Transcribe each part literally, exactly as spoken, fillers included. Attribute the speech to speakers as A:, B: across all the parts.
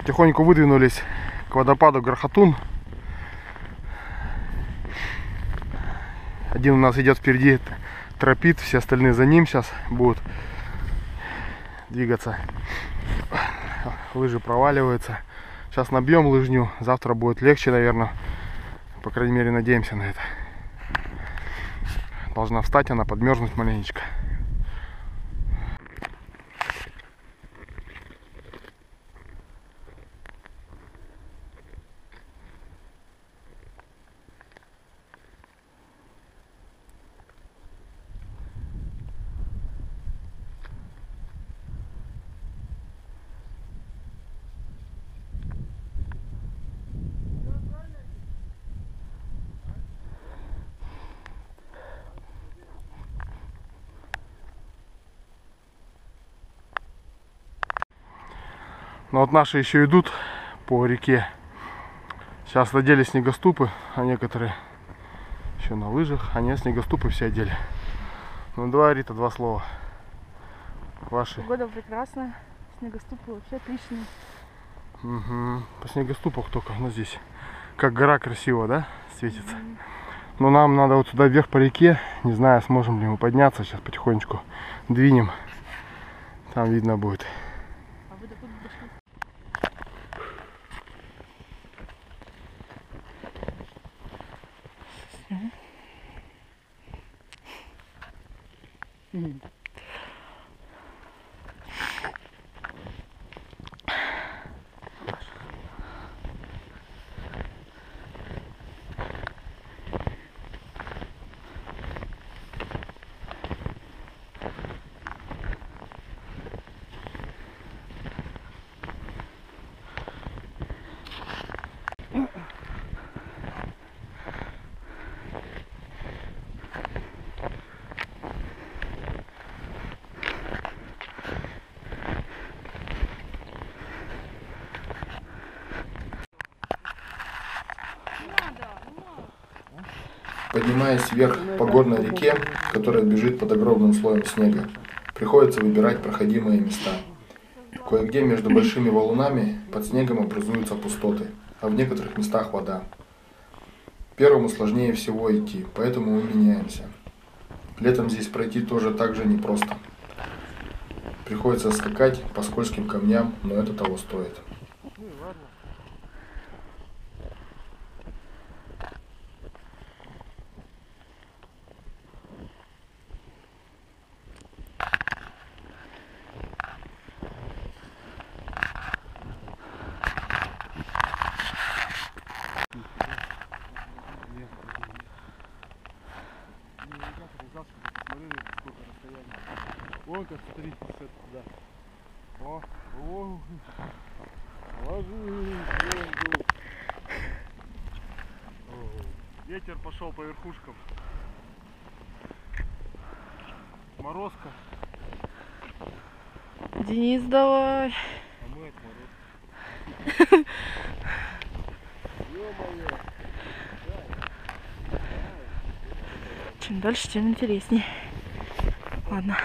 A: Потихоньку выдвинулись к водопаду Грохотун. Один у нас идет впереди, тропит, все остальные за ним сейчас будут двигаться. Лыжи проваливаются. Сейчас набьем лыжню, завтра будет легче, наверное. По крайней мере, надеемся на это. Должна встать она, подмерзнуть маленечко. Но вот наши еще идут по реке. Сейчас надели снегоступы, а некоторые еще на лыжах, а не снегоступы все одели. Ну давай, Рита, два слова. Ваши.
B: Погода прекрасная, снегоступы вообще отличные.
A: Угу. По снегоступах только, ну здесь как гора красиво, да, светится. Mm-hmm. Но нам надо вот сюда вверх по реке, не знаю, сможем ли мы подняться, сейчас потихонечку двинем, там видно будет.
B: А вы докуда дошли? Mm-hmm.
C: Поднимаясь вверх по горной реке, которая бежит под огромным слоем снега, приходится выбирать проходимые места. Кое-где между большими валунами под снегом образуются пустоты, а в некоторых местах вода. Первому сложнее всего идти, поэтому мы меняемся. Летом здесь пройти тоже так же непросто. Приходится скакать по скользким камням, но это того стоит.
A: Вон как смотрите, да. О, о, ложись, ветер пошел по верхушкам. Морозка.
B: Денис, давай.
A: А мы от мороза. Ё-моё.
B: Чем дальше, тем интереснее. Ладно.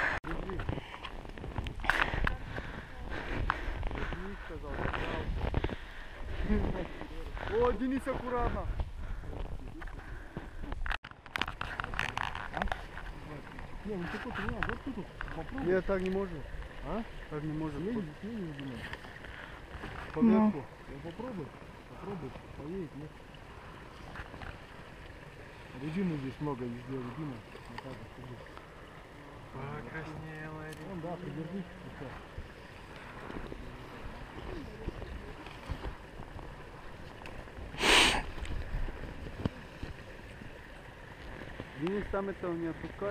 A: О, Денис, аккуратно. Не, ну ты тут, не, вот тут попробуй. Нет, так не может. А? Так не может. Не, не, не, не. Поверху. Я попробуй. Попробуй. Поедет, нет. Резины здесь много, везде резина. Вот так вот. Покраснела резина. Вон, да, придержи. Денис, там этого не отпускаешь?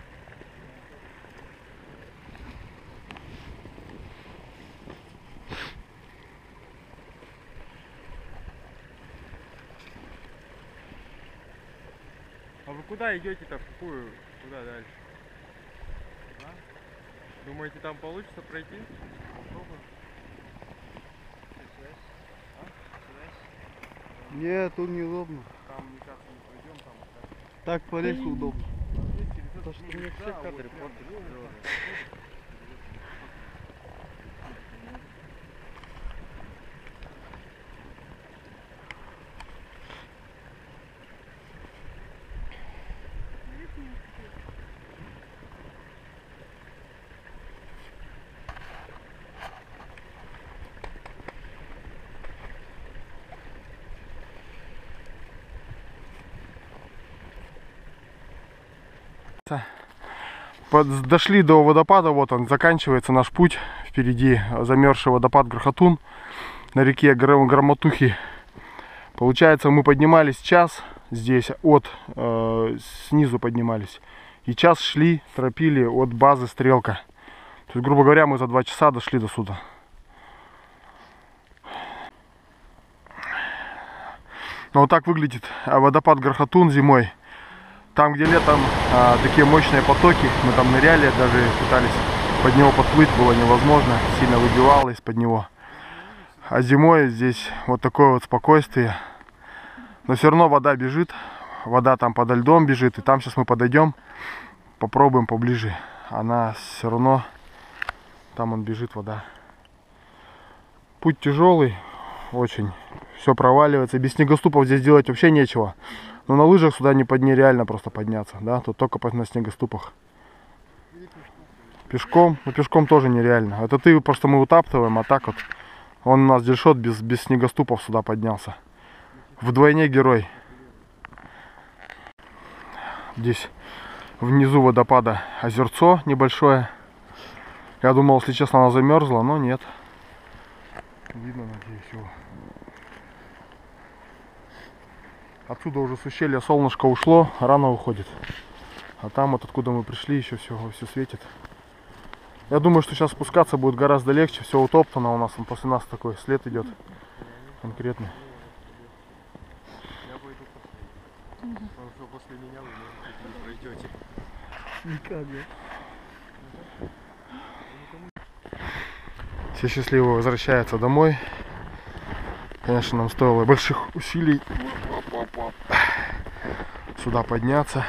A: А вы куда идете-то? В какую? Куда дальше? А? Думаете, там получится пройти? Попробуем. А? Нет, тут неудобно. Там никак не пройдем, там так. Так по лесу удобно. То, что мне все кадры портят. под, дошли до водопада, вот он, заканчивается наш путь. Впереди замерзший водопад Грохотун на реке Громотухи. Получается, мы поднимались час здесь, от, э, снизу поднимались. И час шли, тропили от базы Стрелка. То есть, грубо говоря, мы за два часа дошли до сюда. Но вот так выглядит водопад Грохотун зимой. Там, где летом а, такие мощные потоки, мы там ныряли, даже пытались под него подплыть, было невозможно, сильно выбивало из-под него. А зимой здесь вот такое вот спокойствие. Но все равно вода бежит, вода там подо льдом бежит, и там сейчас мы подойдем, попробуем поближе. Она все равно, там он бежит, вода. Путь тяжелый, очень, все проваливается. Без снегоступов здесь делать вообще нечего. Но на лыжах сюда не под нереально просто подняться, да, тут только на снегоступах. Пешком, ну пешком тоже нереально. Это ты просто мы утаптываем, а так вот он у нас Дельшот без, без снегоступов сюда поднялся. Вдвойне герой. Здесь внизу водопада озерцо небольшое. Я думал, если честно, она замерзла, но нет. Видно, надеюсь, его. Отсюда уже с ущелья солнышко ушло, рано уходит. А там вот откуда мы пришли, еще все, все светит. Я думаю, что сейчас спускаться будет гораздо легче. Все утоптано у нас, он после нас такой след идет конкретный.
D: Я пойду последний. Потому что после меня вы, может быть, не пройдете. Никак, да?
A: Все счастливо возвращаются домой. Конечно, нам стоило больших усилий сюда подняться.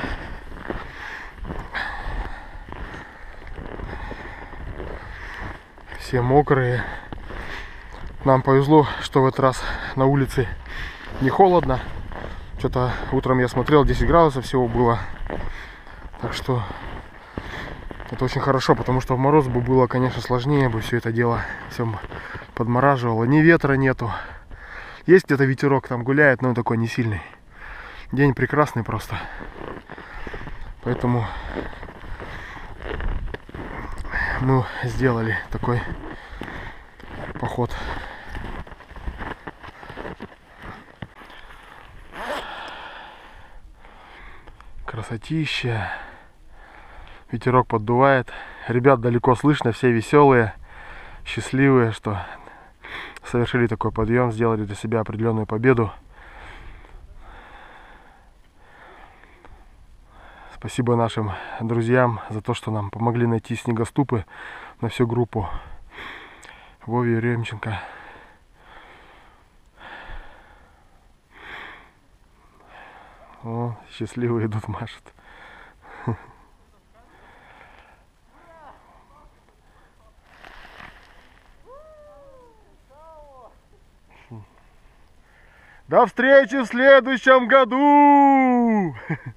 A: Все мокрые. Нам повезло, что в этот раз на улице не холодно. Что-то утром я смотрел, десять градусов всего было. Так что это очень хорошо, потому что в мороз бы было, конечно, сложнее бы все это дело. Все подмораживало. Ни ветра нету. Есть где-то ветерок, там гуляет, но он такой не сильный. День прекрасный просто. Поэтому мы сделали такой поход. Красотища. Ветерок поддувает. Ребят далеко слышно, все веселые, счастливые, что совершили такой подъем, сделали для себя определенную победу. Спасибо нашим друзьям за то, что нам помогли найти снегоступы на всю группу. Вове Еремченко. О, счастливые идут, машут. До встречи в следующем году!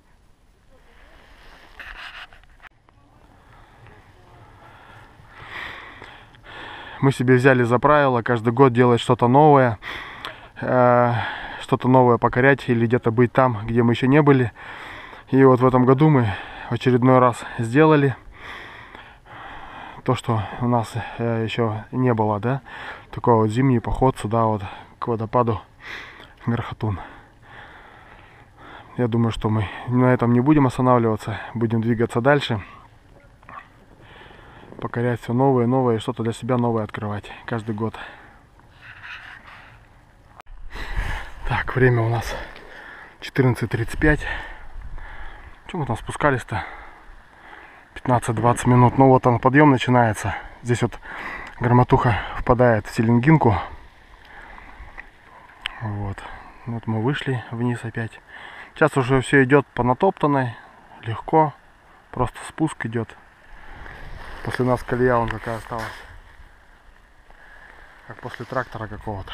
A: Мы себе взяли за правило каждый год делать что-то новое, э, что-то новое покорять или где-то быть там, где мы еще не были. И вот в этом году мы в очередной раз сделали то, что у нас э, еще не было, да, такой вот зимний поход сюда вот к водопаду Грохотун. Я думаю, что мы на этом не будем останавливаться, будем двигаться дальше, покорять все новое, новое, что-то для себя новое открывать каждый год. Так, время у нас четырнадцать тридцать пять. Чем мы там спускались-то? пятнадцать-двадцать минут. Ну вот он, подъем начинается. Здесь вот Громотуха впадает в Селенгинку. Вот. Вот мы вышли вниз опять. Сейчас уже все идет по натоптанной, легко, просто спуск идет. После нас колея вон какая осталась, как после трактора какого-то.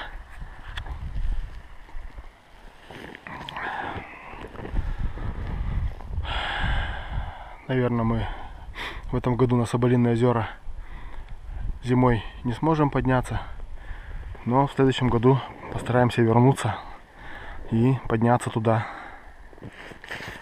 A: Наверное, мы в этом году на Соболиные озера зимой не сможем подняться, но в следующем году постараемся вернуться и подняться туда.